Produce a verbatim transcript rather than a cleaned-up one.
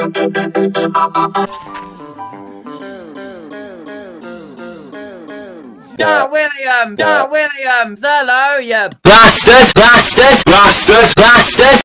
Yeah, William, yeah, William, hello, you Bastard, bastard, bastard, bastard.